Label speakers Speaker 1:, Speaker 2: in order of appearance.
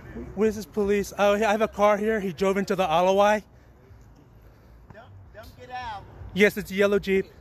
Speaker 1: Where's this police? Oh, I have a car here. He drove into the Alawai.
Speaker 2: Don't get out.
Speaker 1: Yes, it's a yellow Jeep.